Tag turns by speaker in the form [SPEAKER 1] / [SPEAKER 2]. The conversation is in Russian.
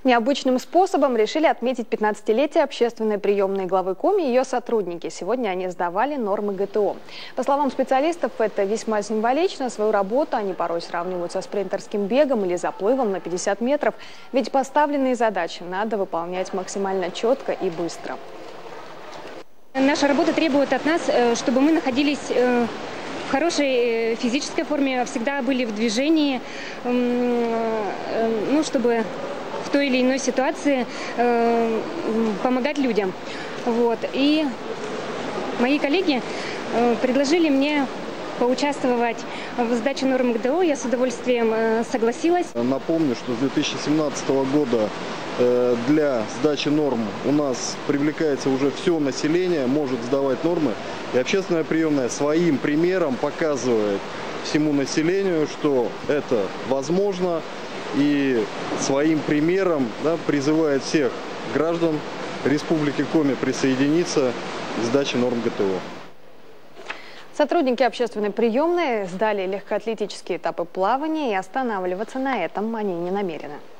[SPEAKER 1] Необычным способом решили отметить 15-летие общественной приемной главы Коми и ее сотрудники. Сегодня они сдавали нормы ГТО. По словам специалистов, это весьма символично. Свою работу они порой сравнивают со спринтерским бегом или заплывом на 50 метров. Ведь поставленные задачи надо выполнять максимально четко и быстро.
[SPEAKER 2] Наша работа требует от нас, чтобы мы находились в хорошей физической форме, всегда были в движении, чтобы в той или иной ситуации помогать людям. И мои коллеги предложили мне поучаствовать в сдаче норм ГТО. Я с удовольствием согласилась.
[SPEAKER 3] Напомню, что с 2017 года для сдачи норм у нас привлекается уже все население, может сдавать нормы. И общественная приемная своим примером показывает всему населению, что это возможно. И своим примером призывает всех граждан Республики Коми присоединиться к сдаче норм ГТО.
[SPEAKER 1] Сотрудники общественной приемной сдали легкоатлетические этапы плавания, и останавливаться на этом они не намерены.